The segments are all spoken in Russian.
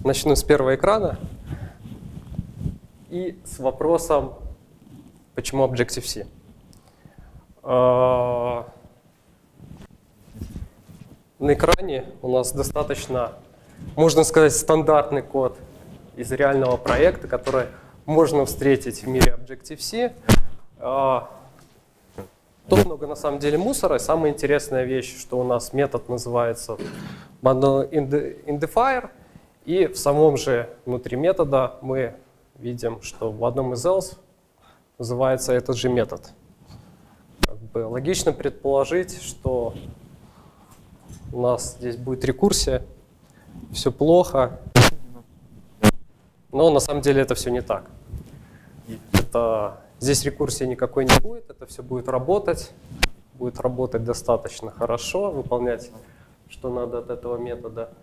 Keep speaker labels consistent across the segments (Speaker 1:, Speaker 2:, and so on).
Speaker 1: Начну с первого экрана и с вопросом, почему Objective-C. На экране у нас достаточно, можно сказать, стандартный код из реального проекта, который можно встретить в мире Objective-C. Тут много на самом деле мусора. Самая интересная вещь, что у нас метод называется bundleInDefiner, и в самом же внутри метода мы видим, что в одном из else называется этот же метод. Как бы логично предположить, что у нас здесь будет рекурсия, все плохо, но на самом деле это все не так. Здесь рекурсии никакой не будет, это все будет работать достаточно хорошо, выполнять, что надо от этого метода.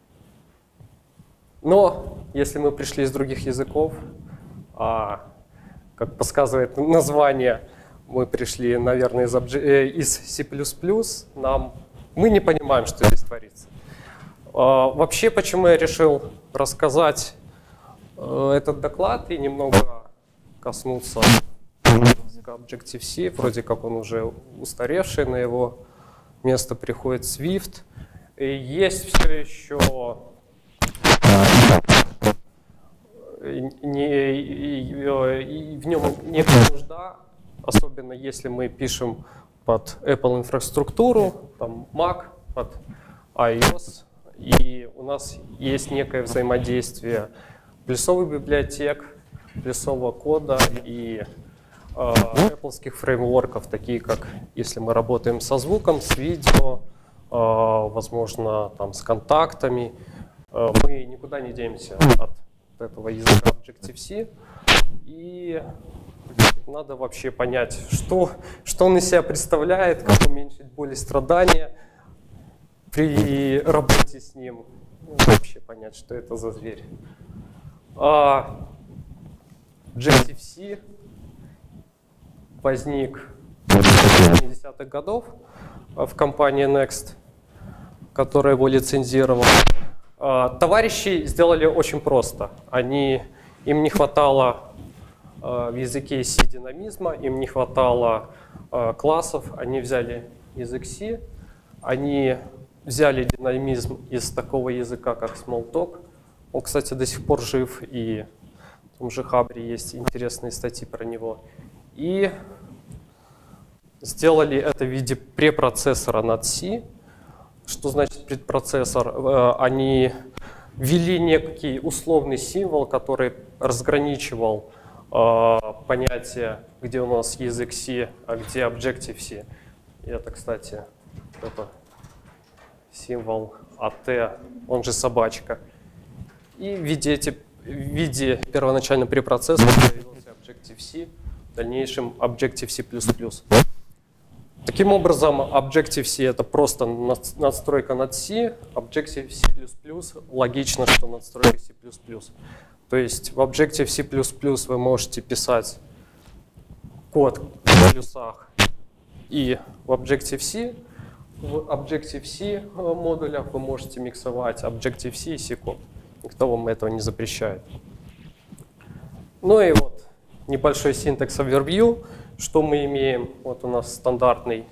Speaker 1: Но если мы пришли из других языков, как подсказывает название, мы пришли, наверное, из C++, мы не понимаем, что здесь творится. Вообще, почему я решил рассказать этот доклад и немного коснуться Objective-C, вроде как он уже устаревший, на его место приходит Swift. И есть все еще в нем некая нужда, особенно если мы пишем под Apple инфраструктуру, там Mac, под iOS, и у нас есть некое взаимодействие плюсовых библиотек, плюсового кода и Apple-ских фреймворков, такие как, если мы работаем со звуком, с видео, возможно, там, с контактами, мы никуда не денемся от этого языка Objective-C, и надо вообще понять, что он из себя представляет, как уменьшить боль и страдания при работе с ним, вообще понять, что это за зверь. Objective-C возник в 70-х годов в компании Next, которая его лицензировала. Товарищи сделали очень просто. Им не хватало в языке C динамизма, им не хватало классов. Они взяли язык C, они взяли динамизм из такого языка, как Smalltalk. Он, кстати, до сих пор жив, и в том же Хабре есть интересные статьи про него. И сделали это в виде препроцессора над C. Что значит предпроцессор? Они ввели некий условный символ, который разграничивал понятие, где у нас язык C, а где Objective-C. И это, кстати, это символ AT, он же собачка. И в виде первоначально препроцессора появился Objective-C, в дальнейшем Objective-C++. Таким образом, Objective-C — это просто надстройка над C, Objective-C++ логично, что надстройка C++. То есть в Objective-C++ вы можете писать код в плюсах и в Objective-C. В Objective-C модулях вы можете миксовать Objective-C и C-код. Никто вам этого не запрещает. Ну и вот небольшой синтекс overview. Что мы имеем? Вот у нас стандартный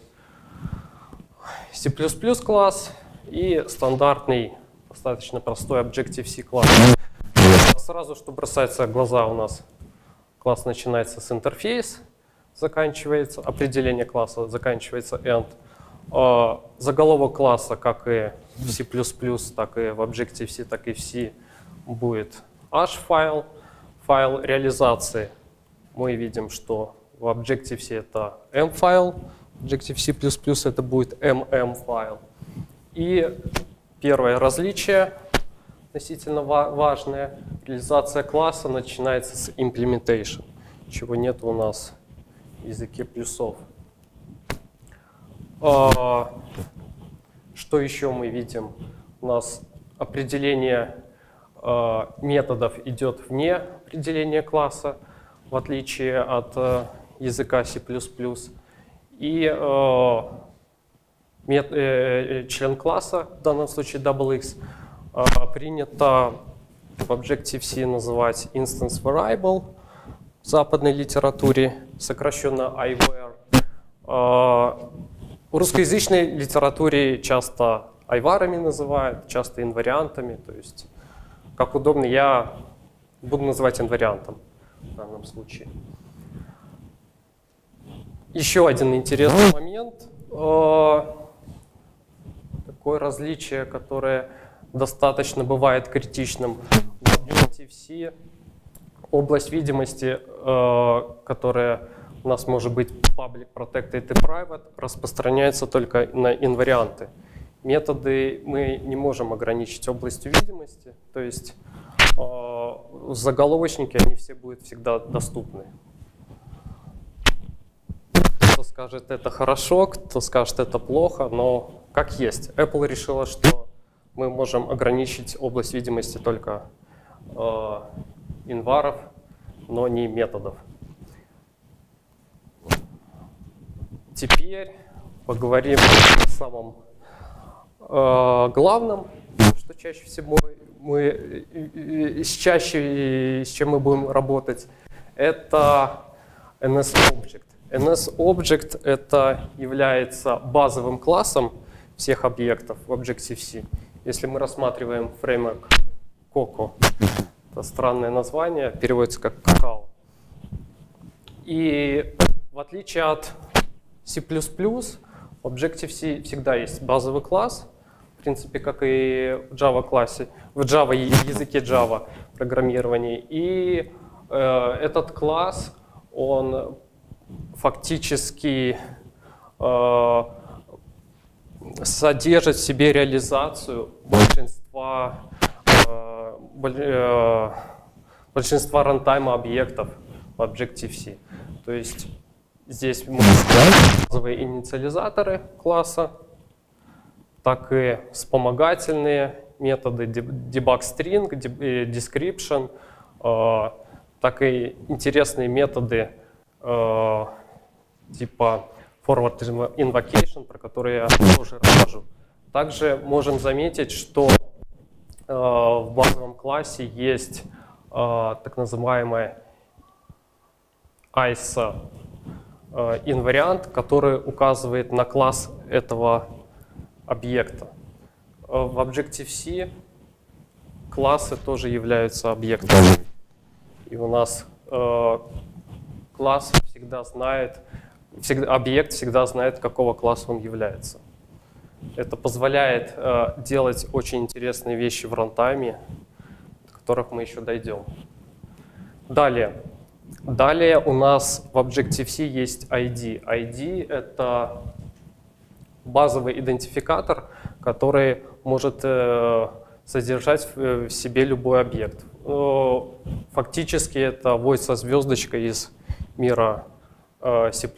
Speaker 1: C++ класс и стандартный, достаточно простой Objective-C класс. Сразу, что бросается в глаза, у нас класс начинается с интерфейс, заканчивается, определение класса заканчивается end. Заголовок класса, как и в C++, так и в Objective-C, так и в C, будет h-файл. Файл реализации. Мы видим, что в Objective-C это m-файл, в Objective-C++ это будет mm-файл. И первое различие, относительно важное, реализация класса начинается с implementation, чего нет у нас в языке плюсов. Что еще мы видим? У нас определение методов идет вне определения класса, в отличие от языка C++. И член класса, в данном случае XX, принято в Objective-C называть instance variable в западной литературе, сокращенно ivar. В русскоязычной литературе часто айварами называют, часто инвариантами, то есть как удобно, я буду называть инвариантом в данном случае. Еще один интересный момент, такое различие, которое достаточно бывает критичным в Objective-C. Область видимости, которая у нас может быть public, protected и private, распространяется только на инварианты. Методы мы не можем ограничить областью видимости, то есть заголовочники, они все будут всегда доступны. Кто скажет, это хорошо, кто скажет, это плохо, но как есть. Apple решила, что мы можем ограничить область видимости только инваров, но не методов. Теперь поговорим о самом главном, что чаще всего с чем мы будем работать, это NS-Object. NS-Object это является базовым классом всех объектов в Objective-C. Если мы рассматриваем фреймворк Coco, это странное название, переводится как какао. И в отличие от C++, в Objective-C всегда есть базовый класс, в принципе, как и в Java классе, в Java языке Java программировании. И этот класс, он фактически содержит в себе реализацию большинства рантайма объектов в Objective-C. То есть здесь мы используем базовые инициализаторы класса, так и вспомогательные методы debug-string, description, так и интересные методы типа forward invocation, про которые я тоже расскажу. Также можем заметить, что в базовом классе есть так называемый ISA инвариант, который указывает на класс этого объекта. В Objective-C классы тоже являются объектами. И у нас класс всегда знает, объект всегда знает, какого класса он является. Это позволяет делать очень интересные вещи в рантайме, до которых мы еще дойдем. Далее у нас в Objective-C есть ID. ID — это базовый идентификатор, который может содержать в себе любой объект. Фактически это вводится со звездочкой из мира C++.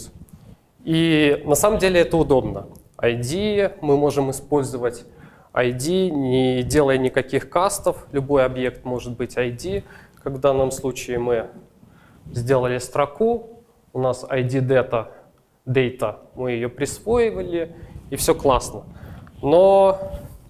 Speaker 1: И на самом деле это удобно. ID мы можем использовать ID, не делая никаких кастов. Любой объект может быть ID. Как в данном случае мы сделали строку, у нас ID data, мы ее присвоили, и все классно. Но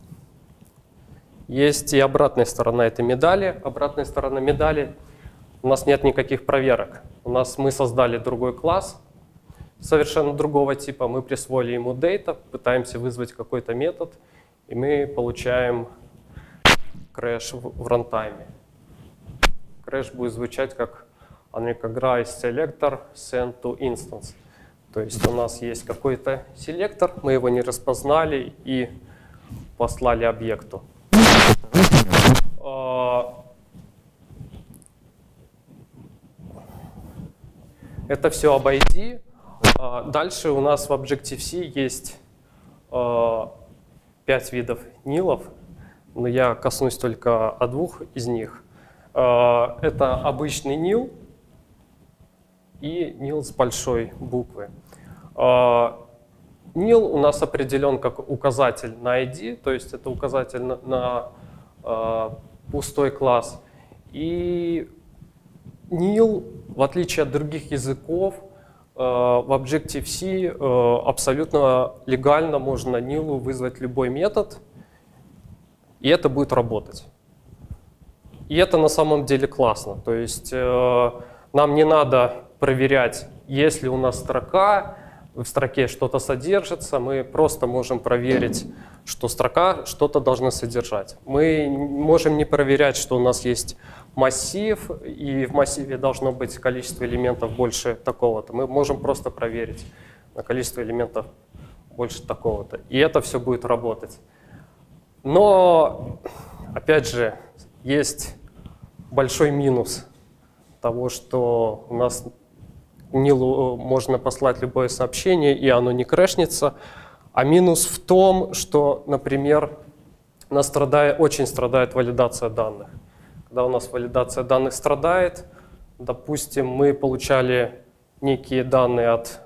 Speaker 1: есть и обратная сторона этой медали. Обратная сторона медали — у нас нет никаких проверок. Мы создали другой класс, совершенно другого типа, мы присвоили ему data, пытаемся вызвать какой-то метод, и мы получаем крэш в рантайме. Крэш будет звучать как unrecognized selector sent to instance. То есть у нас есть какой-то селектор, мы его не распознали и послали объекту. Это все об ID. Дальше у нас в Objective-C есть 5 видов нилов, но я коснусь только о 2 из них. Это обычный нил и нил с большой буквы. Нил у нас определен как указатель на ID, то есть это указатель на пустой класс. И nil, в отличие от других языков, в Objective-C абсолютно легально можно nil вызвать любой метод, и это будет работать. И это на самом деле классно. То есть нам не надо проверять, если у нас строка, в строке что-то содержится, мы просто можем проверить, что строка что-то должна содержать. Мы можем не проверять, что у нас есть массив, и в массиве должно быть количество элементов больше такого-то. Мы можем просто проверить на количество элементов больше такого-то. И это все будет работать. Но, опять же, есть большой минус того, что у нас Нилу можно послать любое сообщение, и оно не крэшнется. А минус в том, что, например, очень страдает валидация данных. Когда у нас валидация данных страдает, допустим, мы получали некие данные от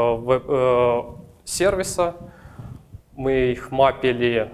Speaker 1: сервиса, мы их мапили,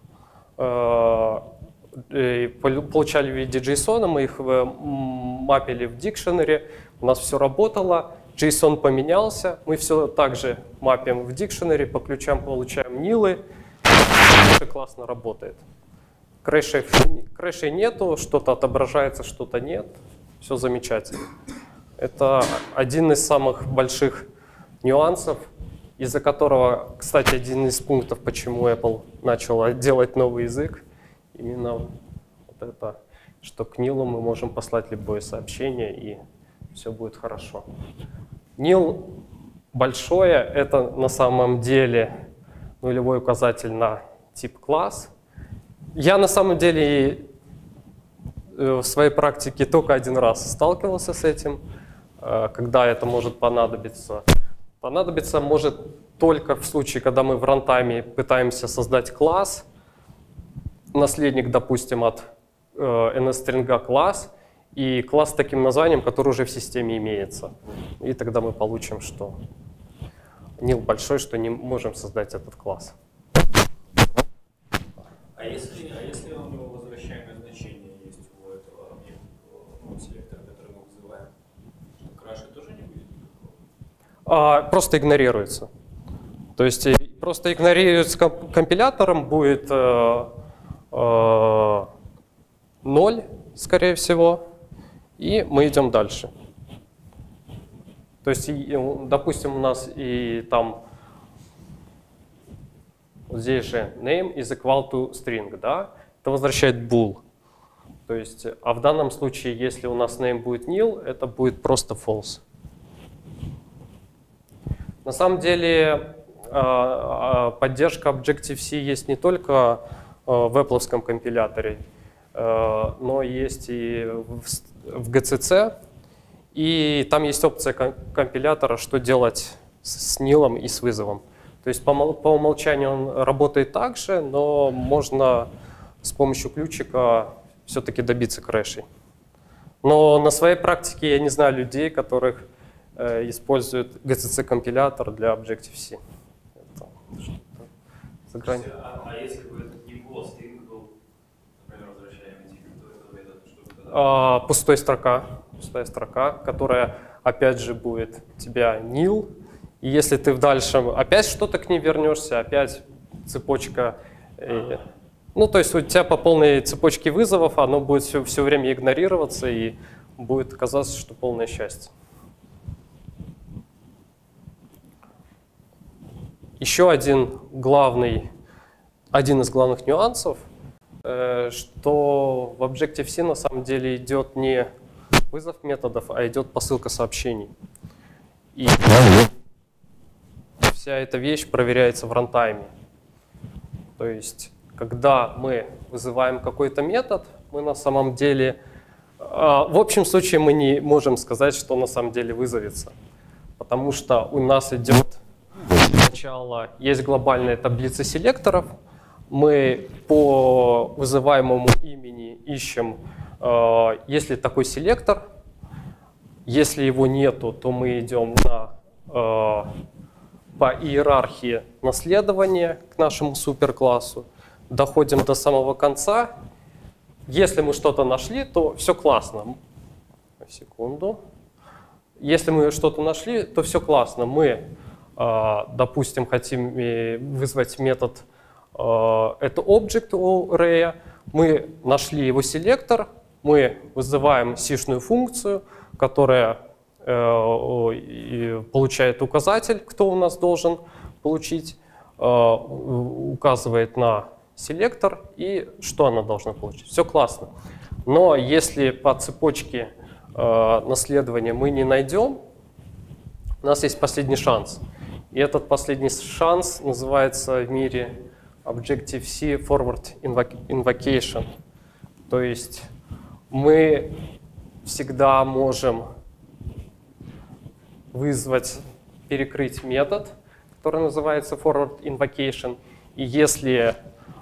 Speaker 1: получали в виде JSON, мы их мапили в dictionary, у нас все работало, JSON поменялся, мы все так же мапим в dictionary, по ключам получаем нилы, все классно работает. Крэшей нету, что-то отображается, что-то нет, все замечательно. Это один из самых больших нюансов, из-за которого, кстати, один из пунктов, почему Apple начала делать новый язык, именно вот это, что к Нилу мы можем послать любое сообщение, и все будет хорошо. Нил большое — это на самом деле нулевой указатель на тип класс. Я на самом деле в своей практике только один раз сталкивался с этим, когда это может понадобиться. Понадобиться может только в случае, когда мы в рантайме пытаемся создать класс, наследник, допустим, от ns-стринга класс, и класс с таким названием, который уже в системе имеется. И тогда мы получим, что Нил большой, что не можем создать этот класс.
Speaker 2: А если у него возвращаемое значение есть у этого объекта, селектора, который мы вызываем, краша тоже не будет никакого?
Speaker 1: Просто игнорируется. То есть просто игнорируется компилятором, будет 0, скорее всего, и мы идем дальше. То есть, допустим, у нас и там вот здесь же name is equal to string, да? Это возвращает bool. То есть, а в данном случае, если у нас name будет nil, это будет просто false. На самом деле, поддержка Objective-C есть не только в Apple-овском компиляторе, но есть и в GCC. И там есть опция компилятора, что делать с нилом и с вызовом. То есть по умолчанию он работает так же, но можно с помощью ключика все-таки добиться крэшей. Но на своей практике я не знаю людей, которых используют GCC-компилятор для Objective-C.
Speaker 2: А если бы это не был string, был, например, возвращаемый тип, то это метод, что тогда?
Speaker 1: Пустая строка, которая опять же будет у тебя nil. И если ты в дальшем опять что-то к ней вернешься, опять цепочка. Ну, то есть у тебя по полной цепочке вызовов оно будет все время игнорироваться, и будет казаться, что полное счастье. Еще один из главных нюансов, что в Objective-C на самом деле идет не вызов методов, а идет посылка сообщений. И вся эта вещь проверяется в рантайме. То есть, когда мы вызываем какой-то метод, мы на самом деле, в общем случае мы не можем сказать, что на самом деле вызовется. Потому что у нас идет сначала, есть глобальная таблица селекторов, мы по вызываемому имени ищем, если такой селектор. Если его нету, то мы идем по иерархии наследования к нашему суперклассу, доходим до самого конца. Если мы что-то нашли, то все классно. Секунду. Если мы что-то нашли, то все классно. Мы, допустим, хотим вызвать метод, это object у array. Мы нашли его селектор, мы вызываем C-шную функцию, которая получает указатель, кто у нас должен получить, указывает на селектор и что она должна получить. Все классно. Но если по цепочке наследования мы не найдем, у нас есть последний шанс. И этот последний шанс называется в мире Objective-C Forward Invocation. То есть мы всегда можем перекрыть метод, который называется Forward Invocation. И если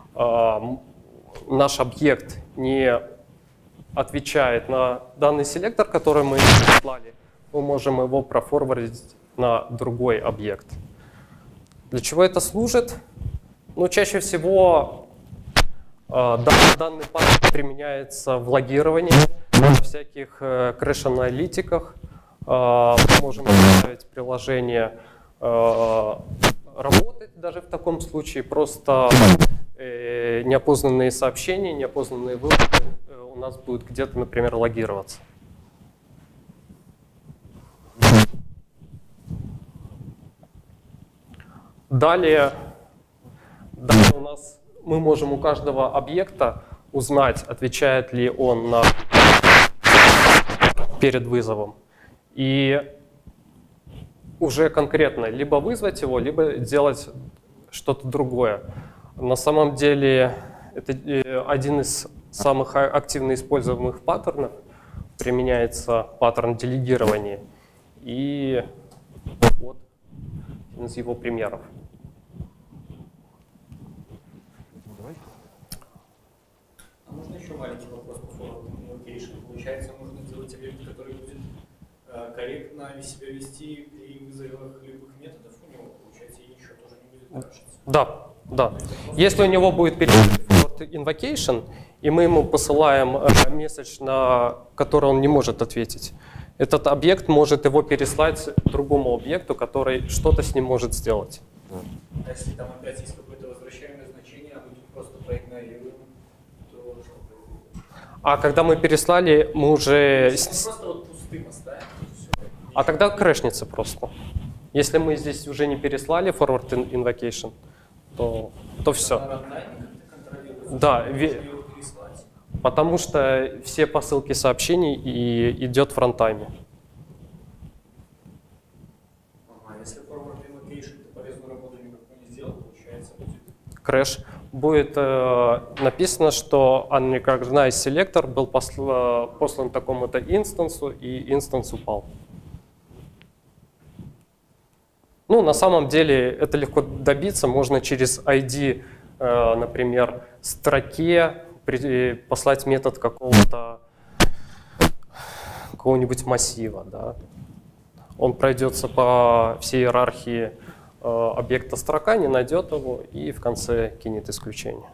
Speaker 1: наш объект не отвечает на данный селектор, который мы послали, мы можем его профорвардить на другой объект. Для чего это служит? Ну, чаще всего данный паттерн применяется в логировании, в всяких крэш-аналитиках. Мы можем заставить приложение работать даже в таком случае. Просто неопознанные сообщения, неопознанные выводы у нас будут где-то, например, логироваться. Далее у нас мы можем у каждого объекта узнать, отвечает ли он перед вызовом. И уже конкретно либо вызвать его, либо делать что-то другое. На самом деле это один из самых активно используемых паттернов. Применяется паттерн делегирования. И вот один из его примеров.
Speaker 2: А можно еще маленький вопрос по forward invocation? Получается, можно сделать объект, который будет корректно себя вести при вызовах любых методов у него, получается, и ничего тоже не будет крашиться.
Speaker 1: Да, да. Если у него будет forward invocation, и мы ему посылаем месседж, на который он не может ответить, этот объект может его переслать другому объекту, который что-то с ним может сделать.
Speaker 2: А если там опять есть какое-то возвращаемое значение, а мы тут просто проигнорируем, то что произойдет?
Speaker 1: А когда мы переслали, мы уже...
Speaker 2: Просто вот пустым оставим.
Speaker 1: А тогда крэшнется просто. Если мы здесь уже не переслали forward invocation, то все. Да, потому что все посылки сообщений идет в рантайме.
Speaker 2: Ага, если forward invocation ты полезную работу никакую не сделал, получается будет...
Speaker 1: Крэш. Будет написано, что unrecognized selector был послан такому-то инстансу, и инстанс упал. Ну, на самом деле это легко добиться. Можно через ID, например, строке послать метод какого-нибудь массива. Да. Он пройдется по всей иерархии объекта строка, не найдет его и в конце кинет исключение.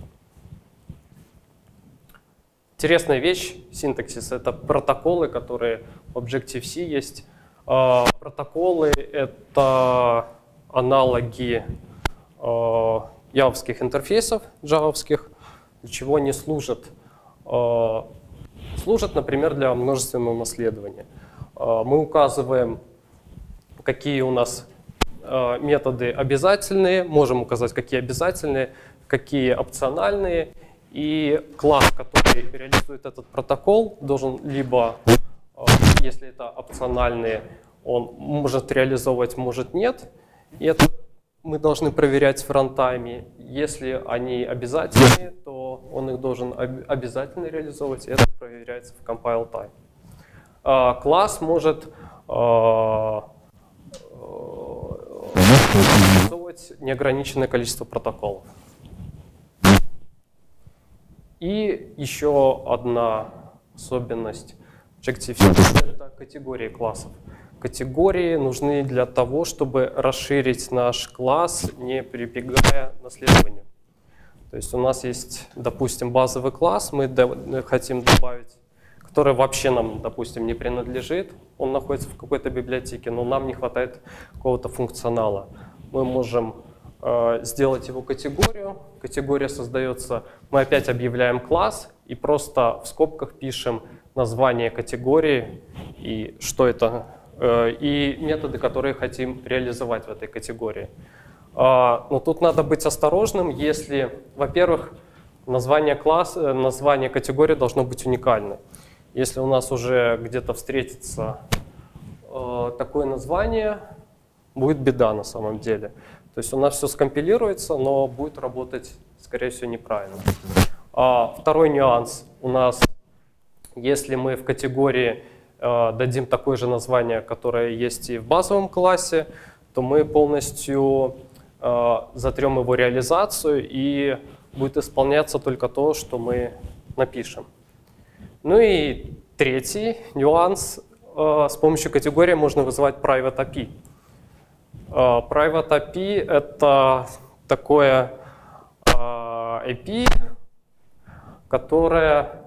Speaker 1: Интересная вещь, синтаксис, это протоколы, которые в Objective-C есть. Протоколы — это аналоги явовских интерфейсов, джавовских, для чего они служат. Служат, например, для множественного наследования. Мы указываем, какие у нас методы обязательные, можем указать, какие обязательные, какие опциональные. И класс, который реализует этот протокол, должен либо, если это опциональные, он может реализовывать, может нет. И это мы должны проверять в рантайме. Если они обязательные, то он их должен обязательно реализовывать, и это проверяется в compile time. Класс может реализовывать неограниченное количество протоколов. И еще одна особенность Objective-C — это категории классов. Категории нужны для того, чтобы расширить наш класс, не прибегая к наследованию. То есть у нас есть, допустим, базовый класс, мы хотим добавить, который вообще нам, допустим, не принадлежит. Он находится в какой-то библиотеке, но нам не хватает какого-то функционала. Мы можем сделать его категорию. категория создается, мы опять объявляем класс и просто в скобках пишем название категории и что это, и методы, которые хотим реализовать в этой категории. Но тут надо быть осторожным, если, во-первых, название класса, название категории должно быть уникальным. Если у нас уже где-то встретится такое название, будет беда на самом деле. То есть у нас все скомпилируется, но будет работать, скорее всего, неправильно. Второй нюанс у нас, если мы в категории дадим такое же название, которое есть и в базовом классе, то мы полностью затрем его реализацию, и будет исполняться только то, что мы напишем. Ну и третий нюанс. С помощью категории можно вызывать Private API. Private API — это такое API, которое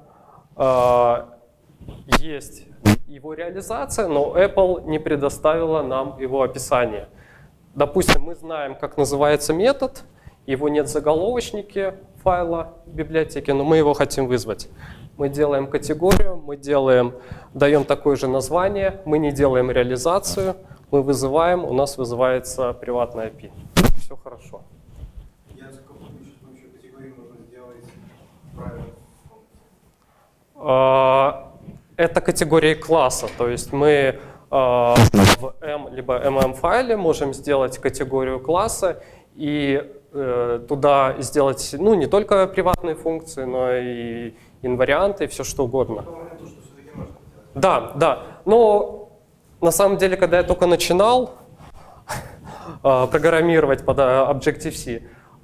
Speaker 1: есть его реализация, но Apple не предоставила нам его описание. Допустим, мы знаем, как называется метод, его нет в заголовочнике файла в библиотеке, но мы его хотим вызвать. Мы делаем категорию, мы даем такое же название, мы не делаем реализацию, мы вызываем, у нас вызывается приватная API. Все хорошо.
Speaker 3: Я с помощью категории можно сделать private
Speaker 1: function. Это категории класса, то есть мы в M либо MM файле можем сделать категорию класса и туда сделать не только приватные функции, но и инварианты, все что угодно. Да, да. Но на самом деле, когда я только начинал программировать под Objective-C,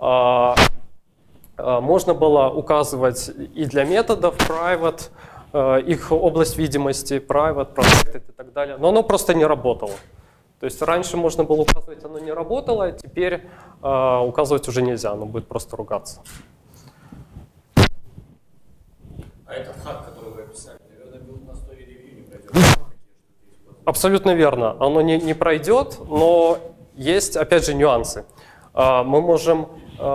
Speaker 1: можно было указывать и для методов private, их область видимости, private, protected и так далее, но оно просто не работало. То есть раньше можно было указывать, оно не работало, а теперь указывать уже нельзя, оно будет просто ругаться.
Speaker 2: А этот хак, который вы описали, наверное, был на story review не пройдет?
Speaker 1: Абсолютно верно. Оно не пройдет, но есть, опять же, нюансы. Мы можем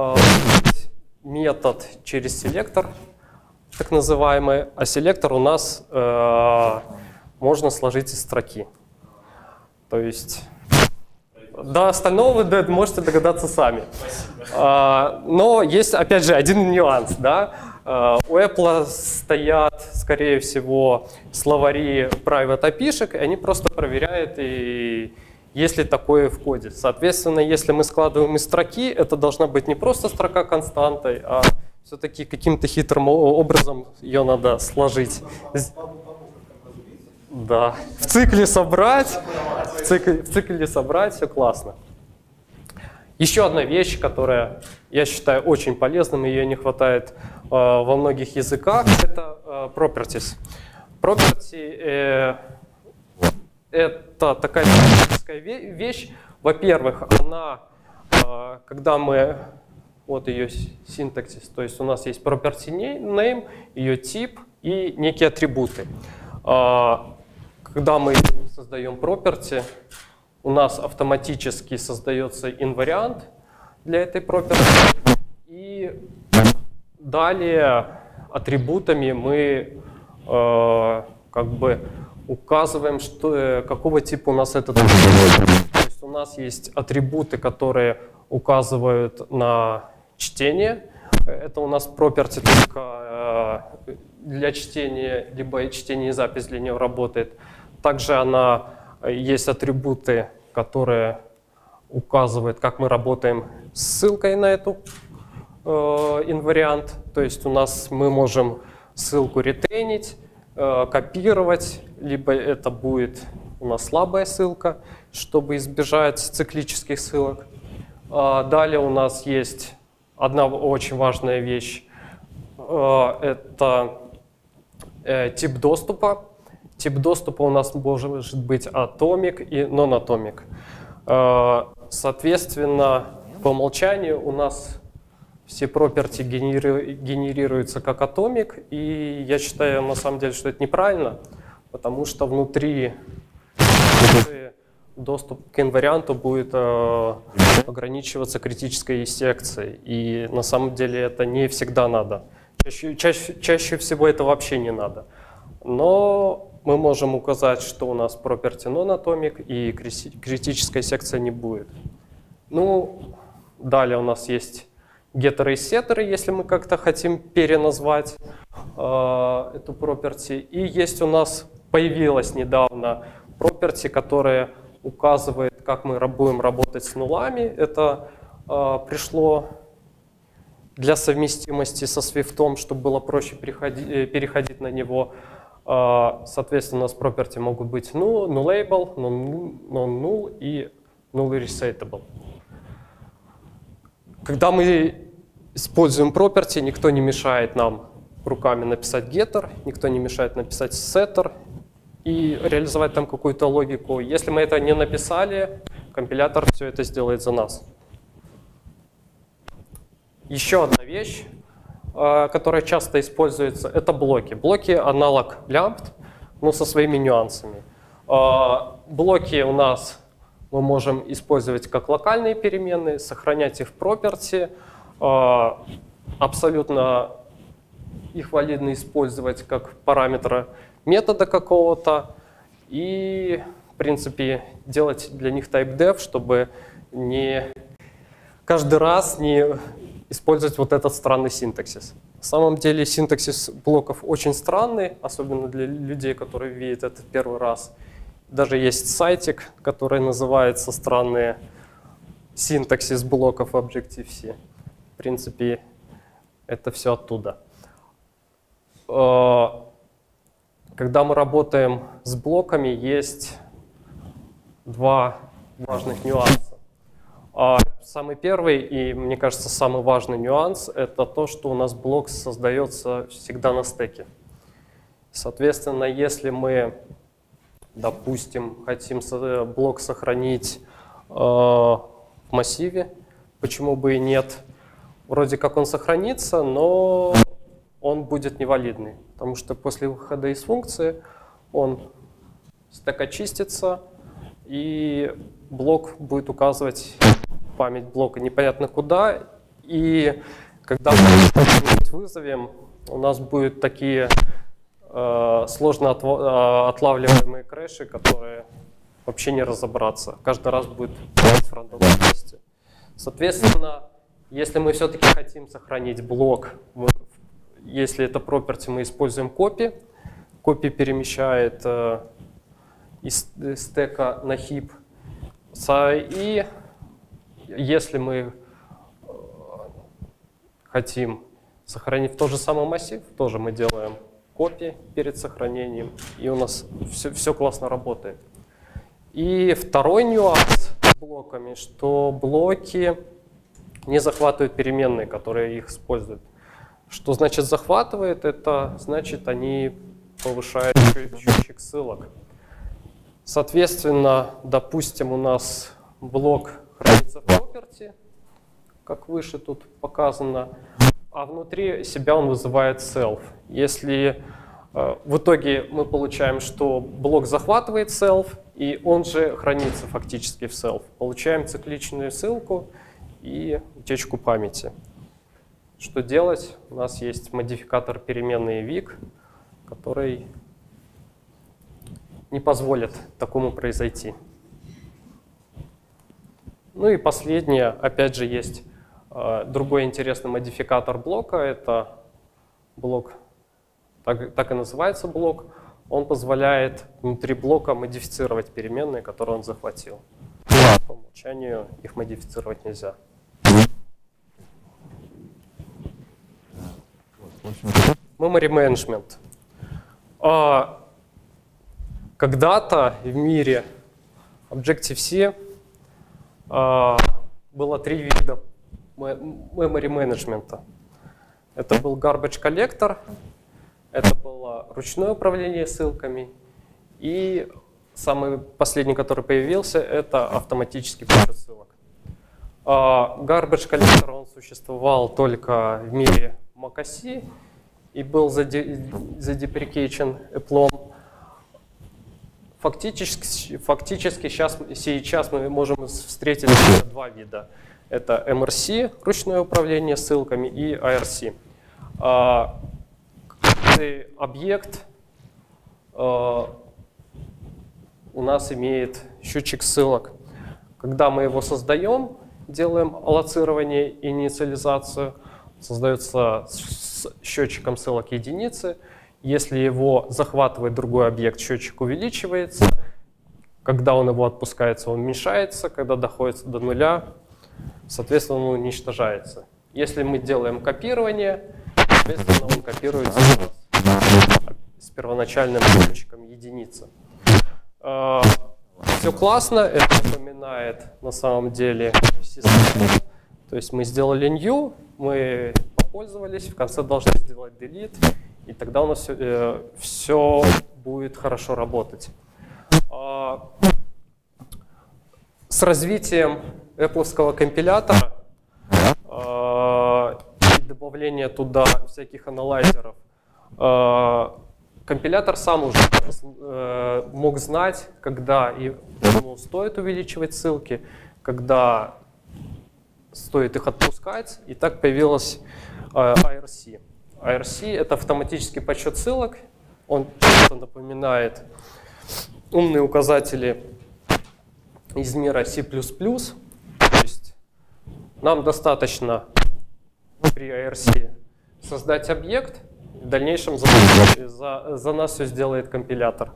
Speaker 1: метод через селектор, так называемый, а селектор у нас можно сложить из строки. То есть до остального вы можете догадаться сами. Но есть, опять же, один нюанс. Да? У Apple стоят, скорее всего, словари private API-шек, и они просто проверяют, и есть ли такое в коде. Соответственно, если мы складываем из строки, это должна быть не просто строка константой, а все-таки каким-то хитрым образом ее надо сложить. Да, в цикле собрать, все классно. Еще одна вещь, которая я считаю очень полезным, ее не хватает во многих языках, это properties. Property это такая специфическая вещь. Во-первых, она, когда мы, вот ее синтаксис, то есть у нас есть property name, ее тип и некие атрибуты. Когда мы создаем property, у нас автоматически создается инвариант для этой property. И далее атрибутами мы как бы указываем, какого типа у нас этот атрибут. То есть у нас есть атрибуты, которые указывают на чтение. Это у нас property только для чтения, либо чтение и запись для нее работает. Также есть атрибуты, которые указывают, как мы работаем с ссылкой на эту инвариант. То есть мы можем ссылку ретейнить, копировать, либо это будет у нас слабая ссылка, чтобы избежать циклических ссылок. Далее у нас есть одна очень важная вещь. Это тип доступа. Тип доступа у нас может быть atomic и non-atomic. Соответственно, по умолчанию у нас все property генерируются как atomic, и я считаю на самом деле, что это неправильно, потому что внутри доступ к инварианту будет ограничиваться критической секцией. И на самом деле это не всегда надо. Чаще всего это вообще не надо. Но мы можем указать, что у нас property non-atomic и критической секции не будет. Ну, далее у нас есть геттеры и сеттеры, если мы как-то хотим переназвать эту property. И есть у нас, появилась недавно property, которая указывает, как мы будем работать с нулами. Это пришло для совместимости со Swift, чтобы было проще переходить на него. Соответственно, у нас property могут быть nullable, non-null и null resetable. Когда мы используем property, никто не мешает нам руками написать getter, никто не мешает написать setter и реализовать там какую-то логику. Если мы это не написали, компилятор все это сделает за нас. Еще одна вещь, которая часто используется, это блоки. Блоки — аналог lambda, но со своими нюансами. Блоки у нас мы можем использовать как локальные переменные, сохранять их в property, абсолютно их валидно использовать как параметры метода какого-то и, в принципе, делать для них type-def, чтобы не каждый раз не использовать вот этот странный синтаксис. На самом деле синтаксис блоков очень странный, особенно для людей, которые видят это в первый раз. Даже есть сайтик, который называется «Странные синтаксис блоков в Objective-C». В принципе, это все оттуда. Когда мы работаем с блоками, есть два важных нюанса. Самый первый и, мне кажется, самый важный нюанс — это то, что у нас блок создается всегда на стеке. Соответственно, если мы, допустим, хотим блок сохранить в массиве, почему бы и нет? Вроде как он сохранится, но он будет невалидный, потому что после выхода из функции стек очистится, и блок будет указывать память блока непонятно куда. И когда мы вызовем, у нас будут такие сложно отлавливаемые крэши, которые вообще не разобраться. Каждый раз будет в рандомном месте. Соответственно, если мы все-таки хотим сохранить блок, если это property, мы используем copy. Copy перемещает из стека на heap. И если мы хотим сохранить в тот же самый массив, тоже мы делаем copy перед сохранением, и у нас все классно работает. И второй нюанс с блоками, что блоки не захватывают переменные, которые их используют. Что значит захватывает? Это значит, они повышают счетчик ссылок. Соответственно, допустим, у нас блок хранится в property, как выше тут показано, а внутри себя он вызывает self. Если в итоге мы получаем, что блок захватывает self, и он же хранится фактически в self. Получаем цикличную ссылку и утечку памяти. Что делать? У нас есть модификатор переменной Vig, который не позволит такому произойти. Ну и последнее, опять же, есть другой интересный модификатор блока. Это блок, так и называется блок. Он позволяет внутри блока модифицировать переменные, которые он захватил. По умолчанию их модифицировать нельзя. Memory management. Когда-то в мире Objective-C было 3 вида memory management. Это был garbage collector, это было ручное управление ссылками, и самый последний, который появился, это автоматический подсчет ссылок. Garbage collector он существовал только в мире macOS и был задеприкейчен Apple. Фактически сейчас мы можем встретить два вида. Это MRC, ручное управление ссылками, и IRC. Каждый объект у нас имеет счетчик ссылок. Когда мы его создаем, делаем аллоцирование и инициализацию, создается с счетчиком ссылок единицы. Если его захватывает другой объект, счетчик увеличивается. Когда он его отпускается, он уменьшается. Когда доходит до нуля, соответственно, он уничтожается. Если мы делаем копирование, соответственно, он копируется с первоначальным счетчиком единицы. Все классно, это напоминает на самом деле систему. То есть мы сделали new, мы попользовались, в конце должны сделать delete, и тогда у нас все будет хорошо работать. С развитием Apple-овского компилятора и добавления туда всяких аналайзеров, компилятор сам уже мог знать, когда ему стоит увеличивать ссылки, когда стоит их отпускать, и так появилась IRC. IRC — это автоматический подсчет ссылок, он часто напоминает умные указатели из мира C++, то есть нам достаточно при IRC создать объект, в дальнейшем за нас все сделает компилятор.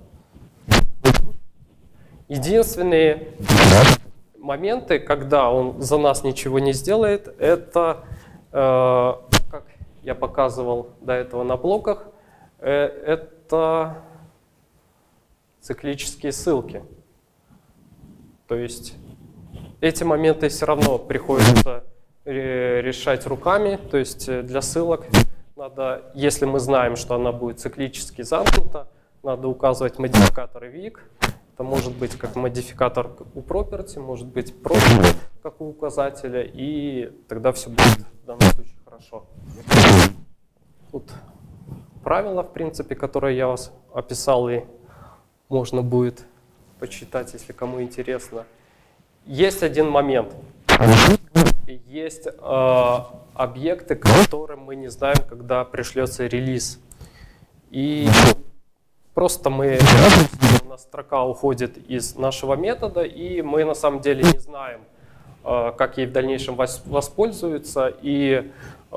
Speaker 1: Единственные моменты, когда он за нас ничего не сделает, это, как я показывал до этого на блоках, это циклические ссылки. То есть эти моменты все равно приходится решать руками, то есть для ссылок надо, если мы знаем, что она будет циклически замкнута, надо указывать модификатор weak. Это может быть как модификатор у property, может быть property как у указателя, и тогда все будет в данном случае хорошо. Тут правила, в принципе, которые я вас описал, и можно будет почитать, если кому интересно. Есть один момент. Есть объекты, которым мы не знаем, когда пришлется релиз. И просто у нас строка уходит из нашего метода, и мы на самом деле не знаем, как ей в дальнейшем воспользуются, и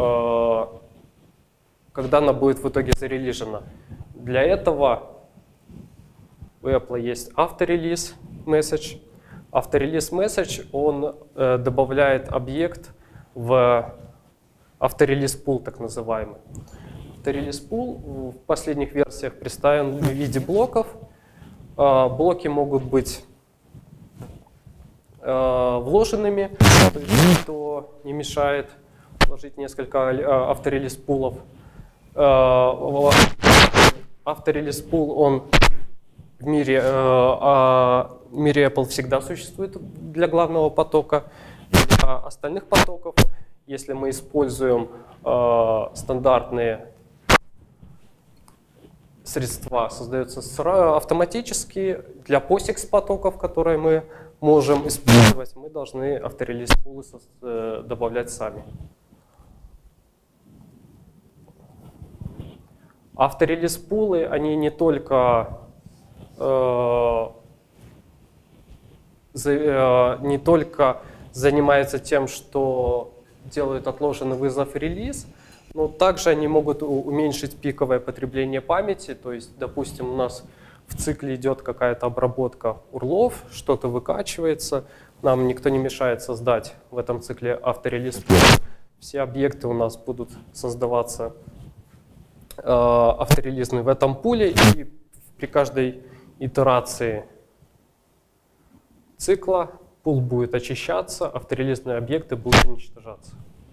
Speaker 1: когда она будет в итоге зарелижена. Для этого у Apple есть авторелиз message. Авторелиз message, он добавляет объект в авторелиз пул, так называемый. Авторелиз пул в последних версиях представлен в виде блоков. Блоки могут быть вложенными, то есть никто не мешает вложить несколько авторелиз пулов. Авторелиз пул, он в мире Apple всегда существует для главного потока. Для остальных потоков, если мы используем стандартные средства, создаются автоматически. Для POSIX потоков, которые мы можем использовать, мы должны авторелиз пулы добавлять сами. Авторелиз пулы, они не только занимаются тем, что делают отложенный вызов релиз, но также они могут уменьшить пиковое потребление памяти. То есть, допустим, у нас в цикле идет какая-то обработка урлов, что-то выкачивается, нам никто не мешает создать в этом цикле авторелиз пул. Все объекты у нас будут создаваться авторелизные в этом пуле, и при каждой итерации цикла пул будет очищаться, авторелизные объекты будут уничтожаться.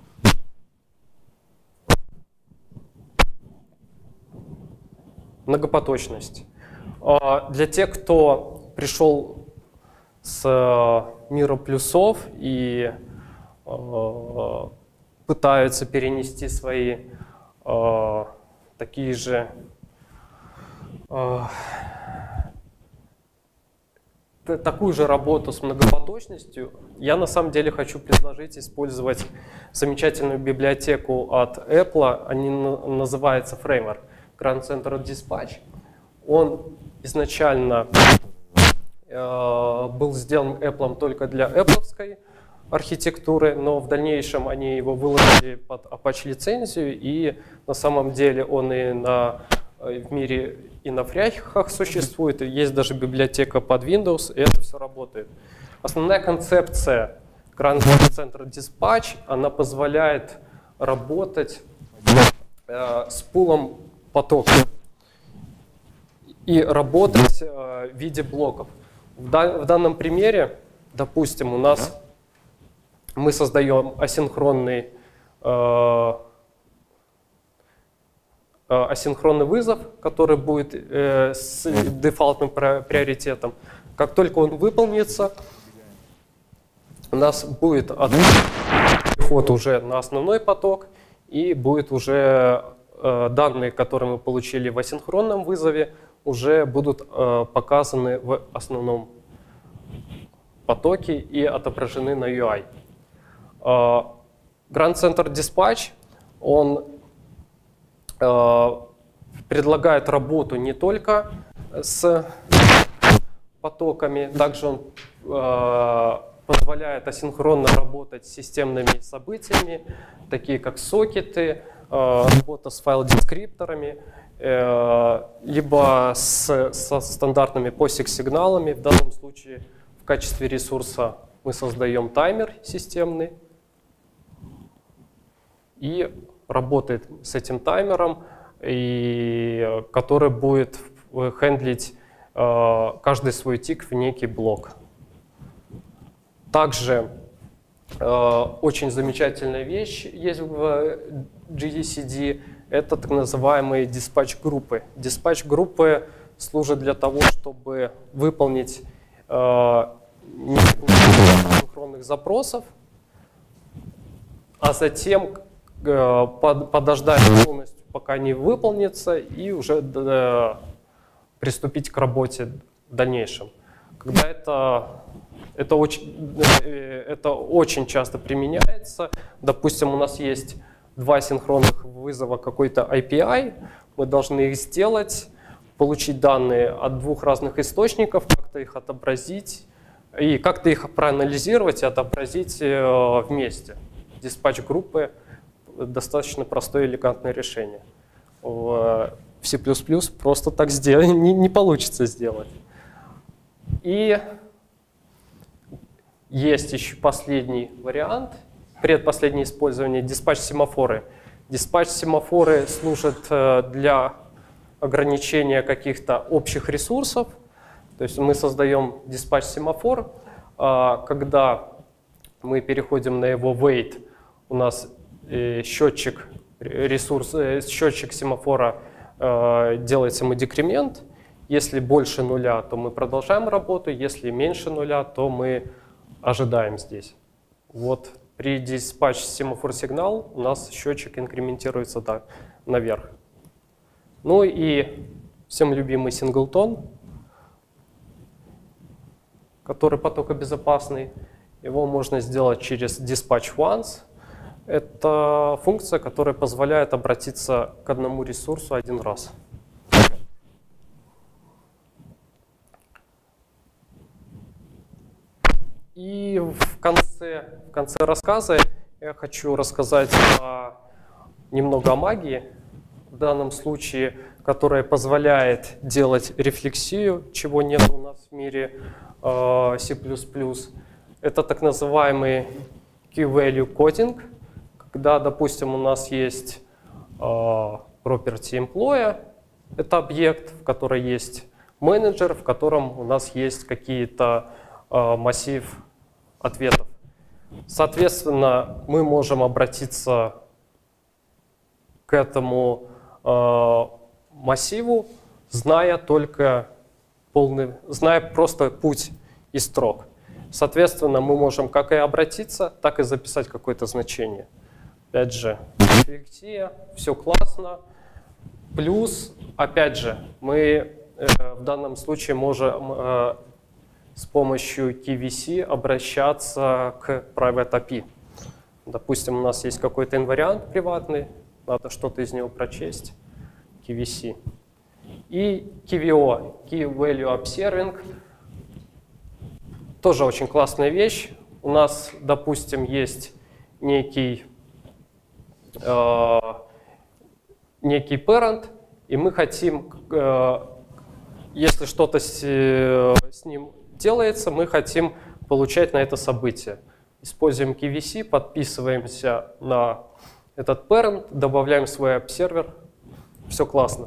Speaker 1: Многопоточность. Для тех, кто пришел с мира плюсов и пытаются перенести свои такие же, такую же работу с многопоточностью, я на самом деле хочу предложить использовать замечательную библиотеку от Apple, они называется Framework Grand Central Dispatch. Он изначально был сделан Apple только для Apple-овской архитектуры, но в дальнейшем они его выложили под Apache лицензию, и на самом деле он и в мире и на фряхах существует, и есть даже библиотека под Windows, и это все работает. Основная концепция Grand Central Dispatch, она позволяет работать с пулом потоков и работать в виде блоков. В данном примере, допустим, у нас мы создаем асинхронный вызов, который будет с дефолтным приоритетом. Как только он выполнится, у нас будет переход уже на основной поток, и будет уже данные, которые мы получили в асинхронном вызове, уже будут показаны в основном потоке и отображены на UI. Grand Central Dispatch, он предлагает работу не только с потоками, также он позволяет асинхронно работать с системными событиями, такие как сокеты, работа с файл-дескрипторами, либо со стандартными POSIX-сигналами. В данном случае в качестве ресурса мы создаем таймер системный и работает с этим таймером, который будет хендлить каждый свой тик в некий блок. Также очень замечательная вещь есть в GDCD, это так называемые диспатч-группы. Диспатч-группы служат для того, чтобы выполнить несколько синхронных запросов, а затем подождать полностью, пока не выполнится, и уже приступить к работе в дальнейшем. Когда это очень часто применяется. Допустим, у нас есть два синхронных вызова какой-то API, мы должны их сделать, получить данные от двух разных источников, как-то их отобразить, и как-то их проанализировать и отобразить вместе. Диспатч-группы — достаточно простое элегантное решение. В C++ просто так сделать не получится сделать. И есть еще последний вариант, предпоследнее использование — диспатч-семафоры. Диспатч-семафоры служат для ограничения каких-то общих ресурсов. То есть мы создаем диспатч-семафор, когда мы переходим на его wait, у нас счетчик семафора делает самодекремент. Если больше нуля, то мы продолжаем работу, если меньше нуля, то мы ожидаем здесь. Вот при диспатч семафор сигнал у нас счетчик инкрементируется наверх. Ну и всем любимый синглтон, который потокобезопасный. Его можно сделать через dispatch once. Это функция, которая позволяет обратиться к одному ресурсу один раз. И в конце рассказа я хочу рассказать немного о магии, в данном случае, которая позволяет делать рефлексию, чего нет у нас в мире C++. Это так называемый key-value coding, когда, допустим, у нас есть property employee, это объект, в котором есть менеджер, в котором у нас есть какие-то массив ответов. Соответственно, мы можем обратиться к этому массиву, зная просто путь из строк. Соответственно, мы можем как и обратиться, так и записать какое-то значение. Опять же, рефлексия, все классно. Плюс, опять же, мы в данном случае можем с помощью KVC обращаться к Private API. Допустим, у нас есть какой-то инвариант приватный, надо что-то из него прочесть, KVC. И KVO, Key Value Observing, тоже очень классная вещь. У нас, допустим, есть некий parent, и мы хотим, если что-то с ним делается, мы хотим получать на это событие. Используем KVC, подписываемся на этот parent, добавляем свой обсервер, все классно.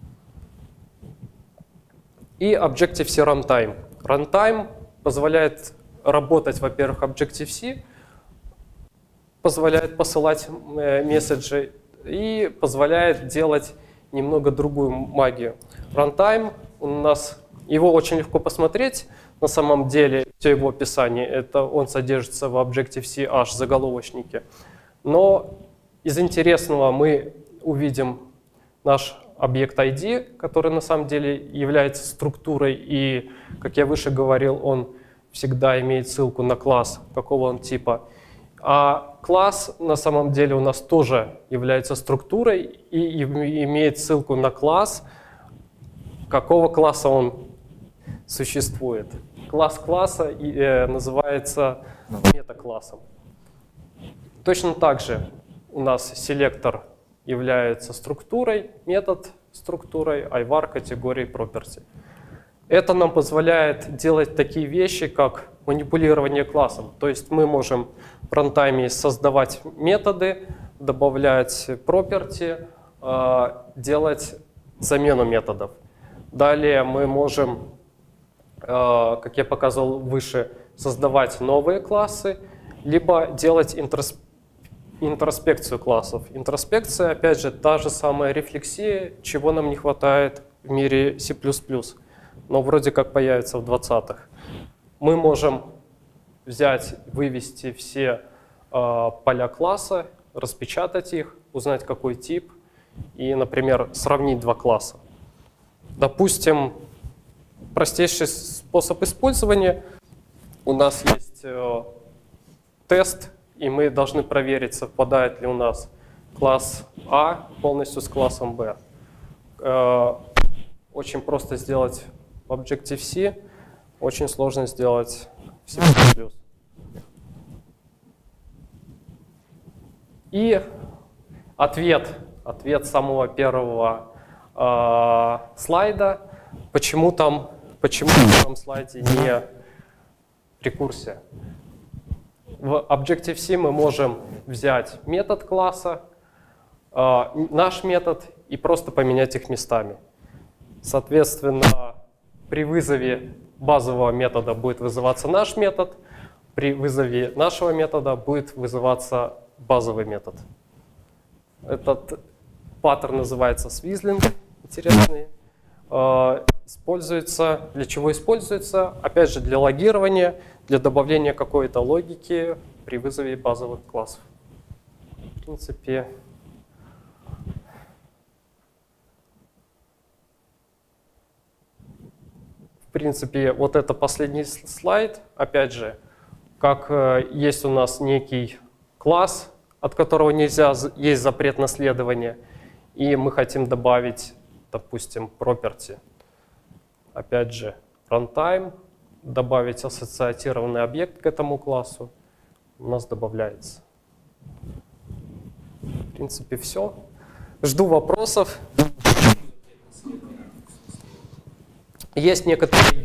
Speaker 1: И Objective-C Runtime. Runtime позволяет работать, во-первых, Objective-C, позволяет посылать месседжи и позволяет делать немного другую магию. Runtime у нас, его очень легко посмотреть, на самом деле, все его описание, это он содержится в Objective-C H заголовочнике. Но из интересного мы увидим наш объект ID, который на самом деле является структурой, и, как я выше говорил, он всегда имеет ссылку на класс, какого он типа. А класс на самом деле у нас тоже является структурой и имеет ссылку на класс, какого класса он существует. Класс класса называется метаклассом. Точно так же у нас селектор является структурой, метод структурой, ivar категорией property. Это нам позволяет делать такие вещи, как манипулирование классом. То есть мы можем в рантайме создавать методы, добавлять property, делать замену методов. Далее мы можем, как я показывал выше, создавать новые классы, либо делать интроспекцию классов. Интроспекция, опять же, та же самая рефлексия, чего нам не хватает в мире C++, но вроде как появится в 20-х. Мы можем взять, вывести все поля класса, распечатать их, узнать какой тип и, например, сравнить два класса. Допустим, простейший способ использования. У нас есть тест, и мы должны проверить, совпадает ли у нас класс А полностью с классом Б. Очень просто сделать в Objective-C, очень сложно сделать в C++. И ответ самого первого слайда, почему там в этом слайде не рекурсия. В Objective-C мы можем взять метод класса, наш метод и просто поменять их местами. Соответственно, при вызове базового метода будет вызываться наш метод, при вызове нашего метода будет вызываться базовый метод. Этот паттерн называется свизлинг, интересный. Используется, для чего используется? Опять же, для логирования, для добавления какой-то логики при вызове базовых классов. В принципе, вот это последний слайд. Опять же, как есть у нас некий класс, от которого нельзя, есть запрет наследования, и мы хотим добавить, допустим, property. Опять же, runtime, добавить ассоциатированный объект к этому классу, у нас добавляется. В принципе, все. Жду вопросов. Есть некоторые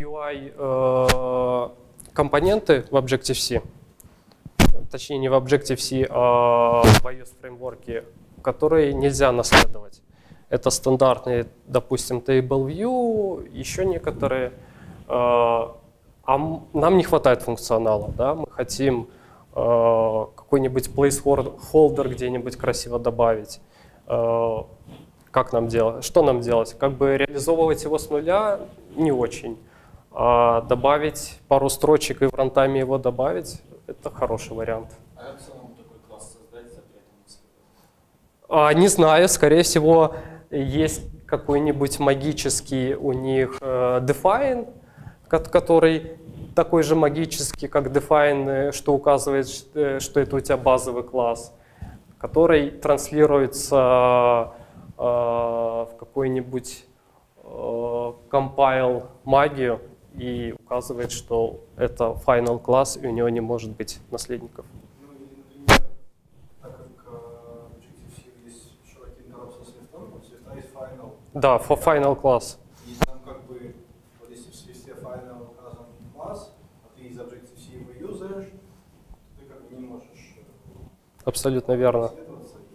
Speaker 1: UI-компоненты в Objective-C, точнее не в Objective-C, а в iOS фреймворке, которые нельзя наследовать. Это стандартные, допустим, Table View, еще некоторые. А нам не хватает функционала. Да? Мы хотим какой-нибудь placeholder где-нибудь красиво добавить. Как нам делать? Что нам делать? Как бы реализовывать его с нуля не очень. А добавить пару строчек и в рантайме его добавить — это хороший вариант.
Speaker 2: А как самому такой класс создать запретом?
Speaker 1: Не знаю, скорее всего, есть какой-нибудь магический у них define, который такой же магический, как define, что указывает, что это у тебя базовый класс, который транслируется в какой-нибудь compile магию и указывает, что это final класс, и у него не может быть наследников.
Speaker 3: Ну, или, например, так как в Objective-C есть широкий интеррупт со Swift, у Swift есть final.
Speaker 1: Да, final класс.
Speaker 3: И там как бы, вот если в Swift final указан класс, а ты из Objective-C его юзаешь, ты как бы не можешь
Speaker 1: Абсолютно верно.
Speaker 3: исследоваться и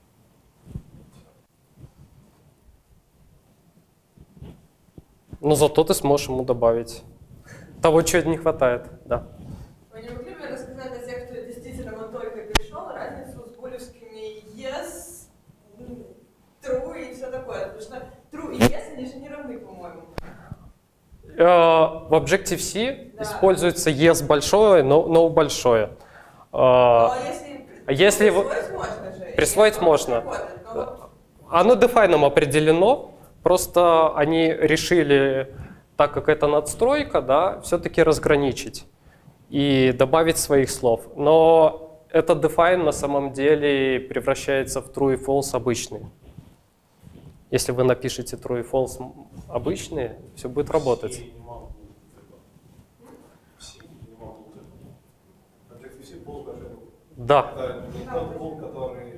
Speaker 1: Но зато ты сможешь ему добавить того, чего не хватает. Да.
Speaker 4: Вы не могли бы рассказать о тех, кто действительно вот только пришел, разницу с булевскими yes, true и все такое? Потому что true и yes, они же не равны, по-моему.
Speaker 1: В Objective-C
Speaker 4: Да.
Speaker 1: используется yes большое, no большое.
Speaker 4: Но
Speaker 1: если его-
Speaker 4: присвоить можно же.
Speaker 1: присвоить
Speaker 4: и
Speaker 1: можно.
Speaker 4: работает, но вот
Speaker 1: Оно дефайном определено, просто они решили, так как это надстройка, да, все-таки разграничить и добавить своих слов. Но этот define на самом деле превращается в true и false обычный. Если вы напишете true и false обычные, все будет работать.
Speaker 3: Objective-C пул большой.
Speaker 1: Да.
Speaker 3: Это не тот пул, который...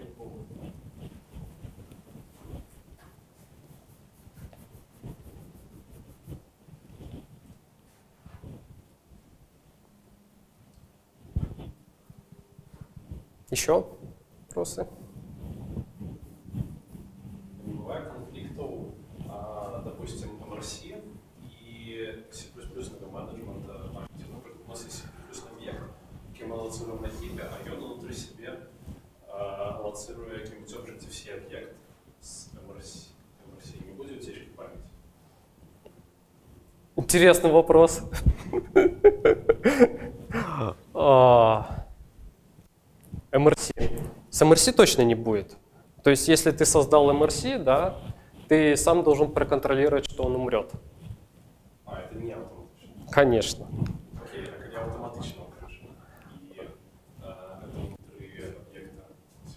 Speaker 1: Еще вопросы?
Speaker 5: Не бывает конфликтов, допустим, MRC и C++ менеджмента. Например, у нас есть C++ объект, який ми алоцируємо на типі, а він внутрі себе алоцирує якийсь Objective-C об'єкт з MRC. Не буде утечки пам'яті?
Speaker 1: Интересный вопрос. MRC. С MRC точно не будет. То есть, если ты создал MRC, да, ты сам должен проконтролировать, что он умрет.
Speaker 5: Это не автоматично.
Speaker 1: Конечно.
Speaker 5: Окей, а когда автоматично умрешь? И это внутри объекта C++.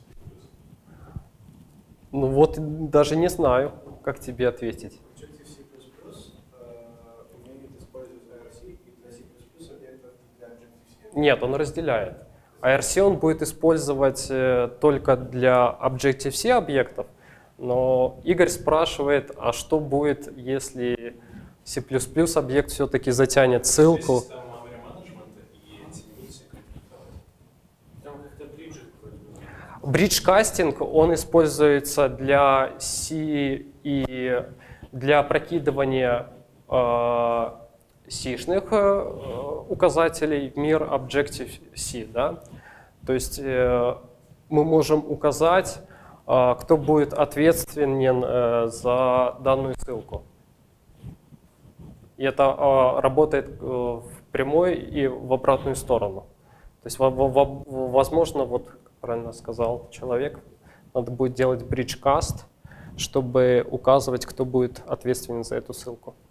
Speaker 1: Ну вот даже не знаю, как тебе ответить.
Speaker 3: Objective-C++ умеет использовать IRC и для C++ объектов, и для Objective-C.
Speaker 1: Нет, он разделяет. IRC он будет использовать только для Objective-C объектов, но Игорь спрашивает, а что будет, если C++ объект все-таки затянет ссылку?
Speaker 5: Система memory-менеджмента и эти не будут себе конфликтовать.
Speaker 2: Там как-то бриджит вроде бы.
Speaker 1: Бридж-кастинг, он используется для C и для прокидывания C-шных указателей в мир Objective-C. Да? То есть мы можем указать, кто будет ответственен за данную ссылку. И это работает в прямой и в обратную сторону. То есть, возможно, вот как правильно сказал человек, надо будет делать бридж-каст, чтобы указывать, кто будет ответственен за эту ссылку.